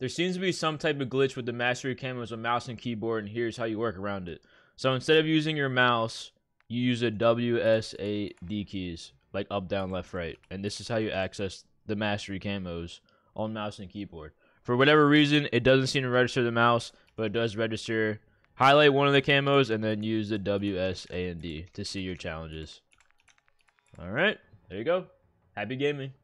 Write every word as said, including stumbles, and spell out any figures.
there seems to be some type of glitch with the mastery camos on mouse and keyboard, and here's how you work around it. So instead of using your mouse, you use the W, S, A, D keys, like up, down, left, right. And this is how you access the mastery camos on mouse and keyboard. For whatever reason, it doesn't seem to register the mouse, but it does register. Highlight one of the camos and then use the W, S, A, and D to see your challenges. Alright, there you go. Happy gaming.